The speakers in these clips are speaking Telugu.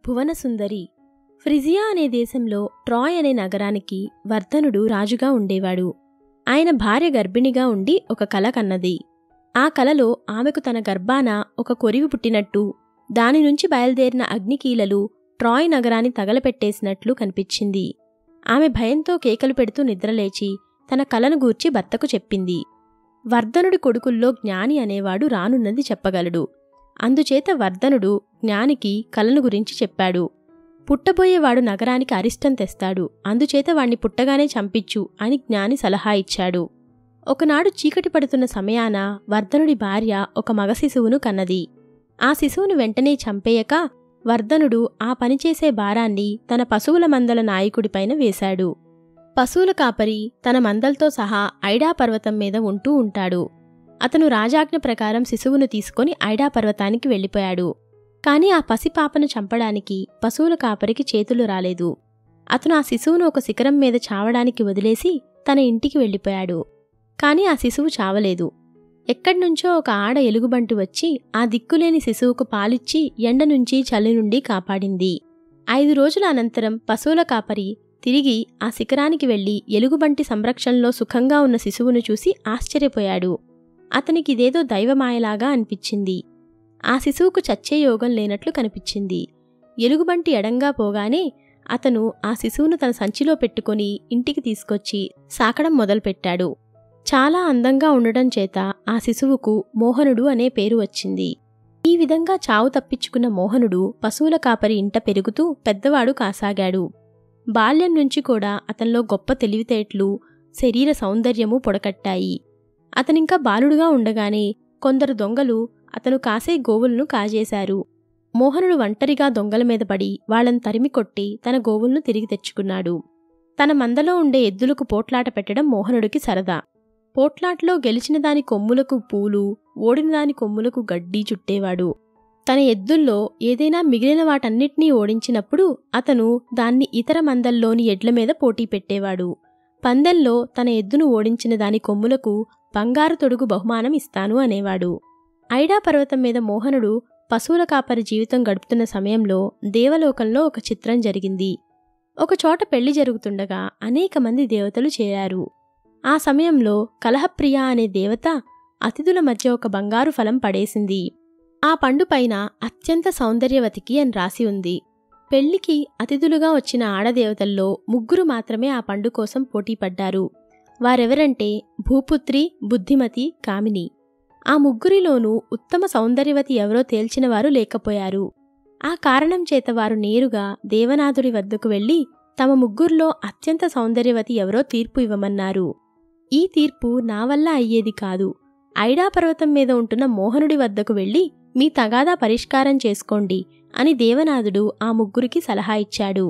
భువనసుందరి. ఫ్రిజియా అనే దేశంలో ట్రాయ్ అనే నగరానికి వర్ధనుడు రాజుగా ఉండేవాడు. ఆయన భార్య గర్భిణిగా ఉండి ఒక కల కన్నది. ఆ కలలో ఆమెకు తన గర్భాన ఒక కొరివి పుట్టినట్టు, దానినుంచి బయలుదేరిన అగ్నికీలలు ట్రాయ్ నగరాన్ని తగలపెట్టేసినట్లు కనిపించింది. ఆమె భయంతో కేకలు పెడుతూ నిద్రలేచి తన కలను గూర్చి భర్తకు చెప్పింది. వర్ధనుడి కొడుకుల్లో జ్ఞాని అనేవాడు రానున్నది చెప్పగలడు. అందుచేత వర్ధనుడు జ్ఞానికి కలను గురించి చెప్పాడు. పుట్టబోయేవాడు నగరానికి అరిష్టం తెస్తాడు, అందుచేత వాణ్ణి పుట్టగానే చంపించు అని జ్ఞాని సలహా ఇచ్చాడు. ఒకనాడు చీకటి పడుతున్న సమయాన వర్ధనుడి భార్య ఒక మగ శిశువును కన్నది. ఆ శిశువును వెంటనే చంపేయక వర్ధనుడు ఆ పనిచేసే భారాన్ని తన పశువుల మందల నాయకుడిపైన వేశాడు. పశువుల కాపరి తన మందలతో సహా ఐడా పర్వతం మీద ఉంటూ ఉంటాడు. అతను రాజాజ్ఞ ప్రకారం శిశువును తీసుకొని ఐడా పర్వతానికి వెళ్ళిపోయాడు. కాని ఆ పసిపాపను చంపడానికి పశువుల కాపరికి చేతులు రాలేదు. అతను ఆ శిశువును ఒక శిఖరం మీద చావడానికి వదిలేసి తన ఇంటికి వెళ్ళిపోయాడు. కాని ఆ శిశువు చావలేదు. ఎక్కడ్నుంచో ఒక ఆడ ఎలుగుబంటి వచ్చి ఆ దిక్కులేని శిశువుకు పాలిచ్చి ఎండ నుంచి చలి నుండి కాపాడింది. 5 రోజుల అనంతరం పశువుల కాపరి తిరిగి ఆ శిఖరానికి వెళ్లి ఎలుగుబంటి సంరక్షణలో సుఖంగా ఉన్న శిశువును చూసి ఆశ్చర్యపోయాడు. అతనికిదేదో దైవమాయలాగా అనిపించింది. ఆ శిశువుకు చచ్చే యోగం లేనట్లు కనిపించింది. ఎలుగుబంటి ఎడంగా పోగానే అతను ఆ శిశువును తన సంచిలో పెట్టుకుని ఇంటికి తీసుకొచ్చి సాకడం మొదలుపెట్టాడు. చాలా అందంగా ఉండడం చేత ఆ శిశువుకు మోహనుడు అనే పేరు వచ్చింది. ఈ విధంగా చావు తప్పించుకున్న మోహనుడు పశువుల కాపరి ఇంట పెరుగుతూ పెద్దవాడు కాసాగాడు. బాల్యం నుంచి కూడా అతనిలో గొప్ప తెలివితేటలు, శరీర సౌందర్యము పొడకట్టాయి. అతనింకా బాలుడుగా ఉండగానే కొందరు దొంగలు అతను కాసే గోవులను కాజేశారు. మోహనుడు ఒంటరిగా దొంగల మీద పడి వాళ్ళని తరిమికొట్టి తన గోవులను తిరిగి తెచ్చుకున్నాడు. తన మందలో ఉండే ఎద్దులకు పోట్లాట పెట్టడం మోహనుడికి సరదా. పోట్లాట్లో గెలిచిన దాని కొమ్ములకు పూలు, ఓడిన దాని కొమ్ములకు గడ్డి చుట్టేవాడు. తన ఎద్దుల్లో ఏదైనా మిగిలిన వాటన్నిటినీ ఓడించినప్పుడు అతను దాన్ని ఇతర మందల్లోని ఎడ్ల మీద పోటీ పెట్టేవాడు. పందెంలో తన ఎద్దును ఓడించిన దాని కొమ్ములకు బంగారు తొడుగు బహుమానం ఇస్తాను అనేవాడు. ఐడా పర్వతం మీద మోహనుడు పశువుల కాపరి జీవితం గడుపుతున్న సమయంలో దేవలోకంలో ఒక చిత్రం జరిగింది. ఒకచోట పెళ్లి జరుగుతుండగా అనేక మంది దేవతలు చేరారు. ఆ సమయంలో కలహప్రియ అనే దేవత అతిథుల మధ్య ఒక బంగారు ఫలం పడేసింది. ఆ పండు పైన అత్యంత సౌందర్యవతికి అని రాసి ఉంది. పెళ్లికి అతిథులుగా వచ్చిన ఆడదేవతల్లో 3 మాత్రమే ఆ పండు కోసం పోటీపడ్డారు. వారెవరంటే భూపుత్రి, బుద్ధిమతి, కామిని. ఆ 3లోనూ ఉత్తమ సౌందర్యవతి ఎవరో తేల్చినవారు లేకపోయారు. ఆ కారణం చేత వారు నేరుగా దేవనాథుడి వద్దకు వెళ్లి తమ 3లో అత్యంత సౌందర్యవతి ఎవరో తీర్పు ఇవ్వమన్నారు. ఈ తీర్పు నా వల్ల అయ్యేది కాదు. ఐడా పర్వతం మీద ఉంటున్న మోహనుడి వద్దకు వెళ్లి మీ తగాదా పరిష్కారం చేసుకోండి అని దేవనాథుడు ఆ 3కి సలహా ఇచ్చాడు.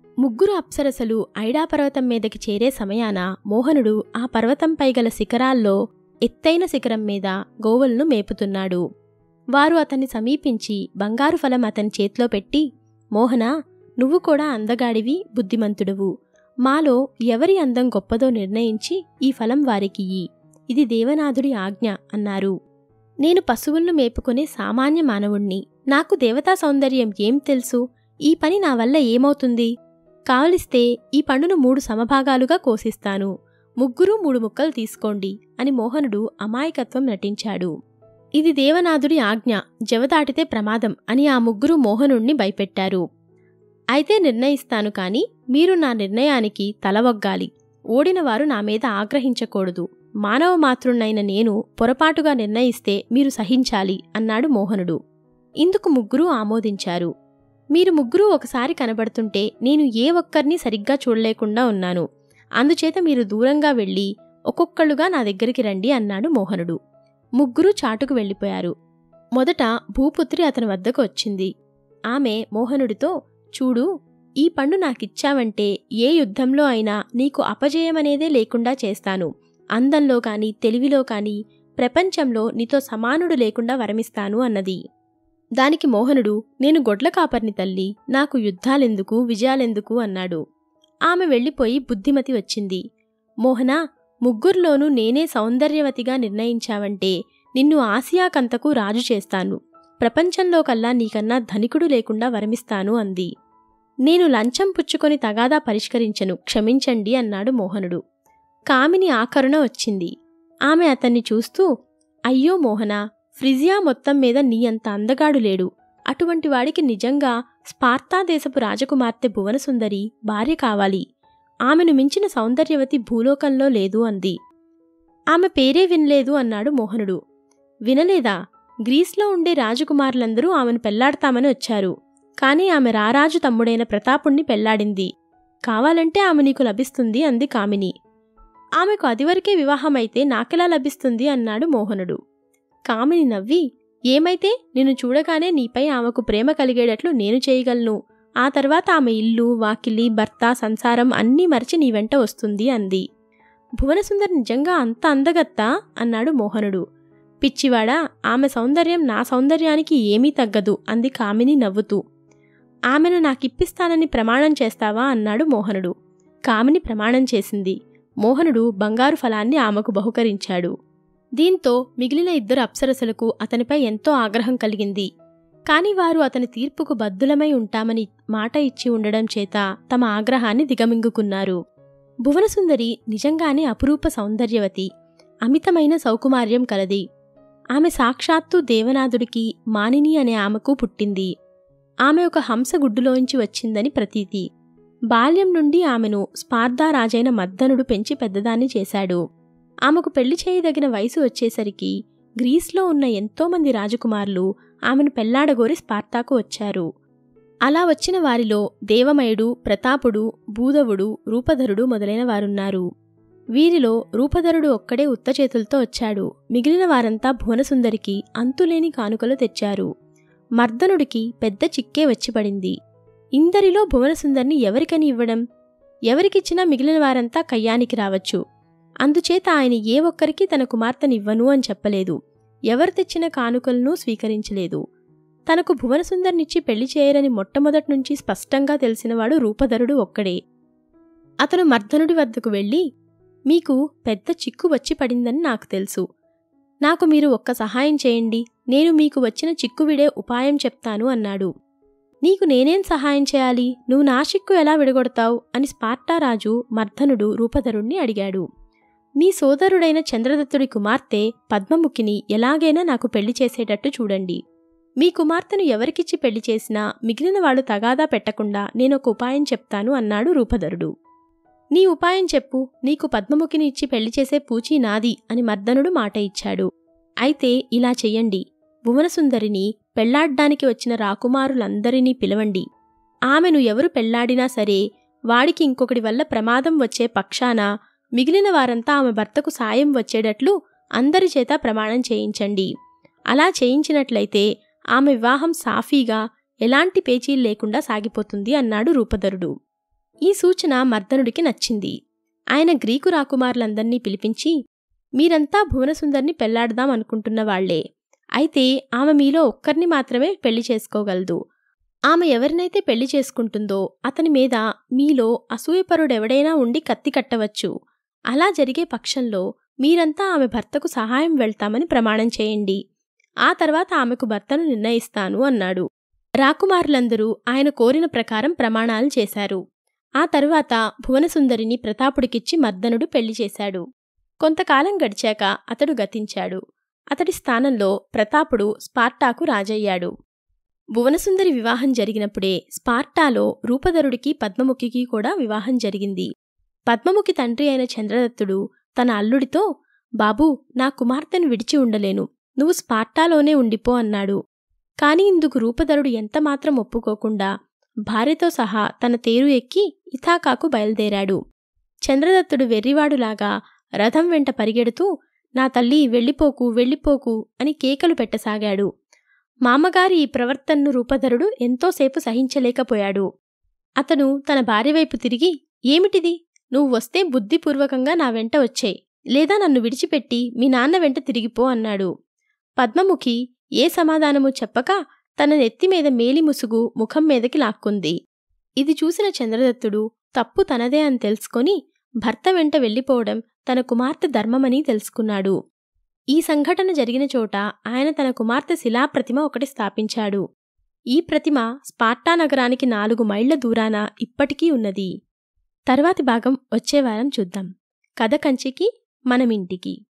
3 అప్సరసలు ఐడా పర్వతం మీదకి చేరే సమయాన మోహనుడు ఆ పర్వతంపై గల శిఖరాల్లో ఎత్తైన శిఖరం మీద గోవులను మేపుతున్నాడు. వారు అతన్ని సమీపించి బంగారు ఫలం అతని చేతిలో పెట్టి, మోహనా, నువ్వు కూడా అందగాడివి, బుద్ధిమంతుడువు. మాలో ఎవరి అందం గొప్పదో నిర్ణయించి ఈ ఫలం వారికియ్యి. ఇది దేవనాథుడి ఆజ్ఞ అన్నారు. నేను పశువులను మేపుకునే సామాన్య మానవుణ్ణి. నాకు దేవతా సౌందర్యం ఏం తెలుసు? ఈ పని నా వల్ల ఏమవుతుంది? కావలిస్తే ఈ పండును 3 సమభాగాలుగా కోసిస్తాను. 3 3 ముక్కలు తీసుకోండి అని మోహనుడు అమాయకత్వం నటించాడు. ఇది దేవనాథుడి ఆజ్ఞ, జవదాటితే ప్రమాదం అని ఆ 3 మోహనుణ్ణి భయపెట్టారు. అయితే నిర్ణయిస్తాను కాని మీరు నా నిర్ణయానికి తలవొగ్గాలి. ఓడినవారు నా మీద ఆగ్రహించకూడదు. మానవ మాతృన్నైన నేను పొరపాటుగా నిర్ణయిస్తే మీరు సహించాలి అన్నాడు మోహనుడు. ఇందుకు 3 ఆమోదించారు. మీరు 3 ఒకసారి కనబడుతుంటే నేను ఏ ఒక్కరినీ సరిగ్గా చూడలేకుండా ఉన్నాను. అందుచేత మీరు దూరంగా వెళ్ళి ఒక్కొక్కళ్ళుగా నా దగ్గరికి రండి అన్నాడు మోహనుడు. 3 చాటుకు వెళ్ళిపోయారు. మొదట భూపుత్రి అతని వద్దకు వచ్చింది. ఆమె మోహనుడితో, చూడు, ఈ పండు నాకిచ్చావంటే ఏ యుద్ధంలో అయినా నీకు అపజయమనేదే లేకుండా చేస్తాను. అందంలో కాని తెలివిలో కాని ప్రపంచంలో నీతో సమానుడు లేకుండా వరమిస్తాను అన్నది. దానికి మోహనుడు, నేను గొడ్ల కాపర్ని తల్లి, నాకు యుద్ధాలెందుకు, విజయాలెందుకు అన్నాడు. ఆమె వెళ్ళిపోయి బుద్ధిమతి వచ్చింది. మోహనా, 3లోనూ నేనే సౌందర్యవతిగా నిర్ణయించావంటే నిన్ను ఆసియాకంతకు రాజు చేస్తాను. ప్రపంచంలోకల్లా నీకన్నా ధనికుడు లేకుండా వరమిస్తాను అంది. నేను లంచం పుచ్చుకొని తగాదా పరిష్కరించను, క్షమించండి అన్నాడు మోహనుడు. కామిని ఆకరుణ వచ్చింది. ఆమె అతన్ని చూస్తూ, అయ్యో మోహన, ఫ్రిజియా మొత్తం మీద నీ అంత అందగాడు లేడు. అటువంటి వాడికి నిజంగా స్పార్తా దేశపు రాజకుమార్తె భువనసుందరి భార్య కావాలి. ఆమెను మించిన సౌందర్యవతి భూలోకంలో లేదు అంది. ఆమె పేరే వినలేదు అన్నాడు మోహనుడు. వినలేదా? గ్రీస్లో ఉండే రాజకుమారులందరూ ఆమెను పెళ్లాడతామని వచ్చారు. కాని ఆమె రారాజు తమ్ముడైన ప్రతాపుణ్ణి పెళ్లాడింది. కావాలంటే ఆమె నీకు లభిస్తుంది అంది కామిని. ఆమెకు అదివరకే వివాహమైతే నాకెలా లభిస్తుంది అన్నాడు మోహనుడు. కామిని నవ్వి, ఏమైతే నిన్ను చూడగానే నీపై ఆమెకు ప్రేమ కలిగేటట్లు నేను చేయగలను. ఆ తర్వాత ఆమె ఇల్లు, వాకిలి, భర్త, సంసారం అన్నీ మరిచి నీ వెంట వస్తుంది అంది. భువనసుందరి నిజంగా అంత అందగత్తా అన్నాడు మోహనుడు. పిచ్చివాడా, ఆమె సౌందర్యం నా సౌందర్యానికి ఏమీ తగ్గదు అంది కామిని నవ్వుతూ. ఆమెను నాకిప్పిస్తానని ప్రమాణం చేస్తావా అన్నాడు మోహనుడు. కామిని ప్రమాణం చేసింది. మోహనుడు బంగారు ఫలాన్ని ఆమెకు బహుకరించాడు. దీంతో మిగిలిన 2 అప్సరసలకు అతనిపై ఎంతో ఆగ్రహం కలిగింది. కాని వారు అతని తీర్పుకు బద్ధులమై ఉంటామని మాట ఇచ్చి ఉండడం చేత తమ ఆగ్రహాన్ని దిగమింగుకున్నారు. భువనసుందరి నిజంగానే అపురూప సౌందర్యవతి, అమితమైన సౌకుమార్యం కలది. ఆమె సాక్షాత్తు దేవనాథుడికి మానిని అనే ఆమెకు పుట్టింది. ఆమె ఒక హంసగుడ్డులోంచి వచ్చిందని ప్రతీతి. బాల్యం నుండి ఆమెను స్పార్ధా రాజైన మర్దనుడు పెంచి పెద్దదాన్ని చేశాడు. ఆమెకు పెళ్లి చేయదగిన వయసు వచ్చేసరికి గ్రీస్లో ఉన్న ఎంతోమంది రాజకుమారులు ఆమెను పెళ్లాడగోరి స్పార్తాకు వచ్చారు. అలా వచ్చిన వారిలో దేవమయుడు, ప్రతాపుడు, భూధవుడు, రూపధరుడు మొదలైన వారున్నారు. వీరిలో రూపధరుడు ఒక్కడే ఉత్తచేతులతో వచ్చాడు. మిగిలిన వారంతా భువనసుందరికి అంతులేని కానుకలు తెచ్చారు. మర్దనుడికి పెద్ద చిక్కే వచ్చిపడింది. ఇందరిలో భువనసుందరిని ఎవరికని ఇవ్వడం? ఎవరికిచ్చినా మిగిలిన వారంతా కయ్యానికి రావచ్చు. అందుచేత ఆయన ఏ ఒక్కరికి తన కుమార్తెనివ్వను అని చెప్పలేదు. ఎవరు తెచ్చిన కానుకలను స్వీకరించలేదు. తనకు భువనసుందరినిచ్చి పెళ్లి చేయరని మొట్టమొదట్నుంచి స్పష్టంగా తెలిసినవాడు రూపధరుడు ఒక్కడే. అతను మర్దనుడి వద్దకు వెళ్ళి, మీకు పెద్ద చిక్కు వచ్చి పడిందని నాకు తెలుసు. నాకు మీరు ఒక్క సహాయం చేయండి. నేను మీకు వచ్చిన చిక్కు విడే ఉపాయం చెప్తాను అన్నాడు. నీకు నేనేం సహాయం చేయాలి? నువ్వు నా చిక్కు ఎలా విడగొడతావు అని స్పార్టారాజు మర్దనుడు రూపధరుణ్ణి అడిగాడు. మీ సోదరుడైన చంద్రదత్తుడి కుమార్తె పద్మముఖిని ఎలాగైనా నాకు పెళ్లి చేసేటట్టు చూడండి. మీ కుమార్తెను ఎవరికిచ్చి పెళ్లి చేసినా మిగిలిన వాళ్ళు తగాదా పెట్టకుండా నేనొక ఉపాయం చెప్తాను అన్నాడు రూపధరుడు. నీ ఉపాయం చెప్పు. నీకు పద్మముఖిని ఇచ్చి పెళ్లి చేసే పూచీ నాది అని మర్దనుడు మాట ఇచ్చాడు. అయితే ఇలా చెయ్యండి. భువనసుందరిని పెళ్లాడ్డానికి వచ్చిన రాకుమారులందరినీ పిలవండి. ఆమెను ఎవరు పెళ్లాడినా సరే వాడికి ఇంకొకడి వల్ల ప్రమాదం వచ్చే పక్షాన మిగిలిన వారంతా ఆమె భర్తకు సాయం వచ్చేటట్లు అందరి చేత ప్రమాణం చేయించండి. అలా చేయించినట్లయితే ఆమె వివాహం సాఫీగా ఎలాంటి పేచీలు లేకుండా సాగిపోతుంది అన్నాడు రూపధరుడు. ఈ సూచన మర్దనుడికి నచ్చింది. ఆయన గ్రీకు రాకుమారులందర్నీ పిలిపించి, మీరంతా భువనసుందరిని పెళ్లాడదాం అనుకుంటున్న వాళ్లే. అయితే ఆమె మీలో ఒక్కరిని మాత్రమే పెళ్లి చేసుకోగలదు. ఆమె ఎవరినైతే పెళ్లి చేసుకుంటుందో అతని మీద మీలో అసూయపరుడెవడైనా ఉండి కత్తి కట్టవచ్చు. అలా జరిగే పక్షంలో మీరంతా ఆమె భర్తకు సహాయం వెళ్తామని ప్రమాణం చేయండి. ఆ తర్వాత ఆమెకు భర్తను నిర్ణయిస్తాను అన్నాడు. రాకుమారులందరూ ఆయన కోరిన ప్రకారం ప్రమాణాలు చేశారు. ఆ తరువాత భువనసుందరిని ప్రతాపుడికిచ్చి మర్దనుడు పెళ్లి చేశాడు. కొంతకాలం గడిచాక అతడు గతించాడు. అతడి స్థానంలో ప్రతాపుడు స్పార్టాకు రాజయ్యాడు. భువనసుందరి వివాహం జరిగినప్పుడే స్పార్టాలో రూపధరుడికి పద్మముఖికి కూడా వివాహం జరిగింది. పద్మముఖి తండ్రి అయిన చంద్రదత్తుడు తన అల్లుడితో, బాబూ, నా కుమార్తెను విడిచి ఉండలేను, నువ్వు స్పార్టాలోనే ఉండిపో అన్నాడు. కాని ఇందుకు రూపధరుడు ఎంతమాత్రం ఒప్పుకోకుండా భార్యతో సహా తన తేరు ఎక్కి ఇథాకాకు బయలుదేరాడు. చంద్రదత్తుడు వెర్రివాడులాగా రథం వెంట పరిగెడుతూ, నా తల్లి వెళ్ళిపోకు వెళ్ళిపోకు అని కేకలు పెట్టసాగాడు. మామగారి ఈ ప్రవర్తనను రూపధరుడు ఎంతోసేపు సహించలేకపోయాడు. అతను తన భార్యవైపు తిరిగి, ఏమిటిది? నువ్వు వస్తే బుద్ధిపూర్వకంగా నా వెంట వచ్చేయ్, లేదా నన్ను విడిచిపెట్టి మీ నాన్న వెంట తిరిగిపో అన్నాడు. పద్మముఖి ఏ సమాధానమూ చెప్పక తన నెత్తిమీద మేలి ముసుగు ముఖం మీదకి లాక్కుంది. ఇది చూసిన చంద్రదత్తుడు తప్పు తనదే అని తెలుసుకొని భర్త వెంట వెళ్ళిపోవడం తన కుమార్తె ధర్మమని తెలుసుకున్నాడు. ఈ సంఘటన జరిగిన చోట ఆయన తన కుమార్తె శిలాప్రతిమ ఒకటి స్థాపించాడు. ఈ ప్రతిమ స్పార్టా నగరానికి 4 మైళ్ల దూరాన ఇప్పటికీ ఉన్నది. తర్వాతి భాగం వచ్చే వారం చూద్దాం. కథ కంచికి మనమింటికి.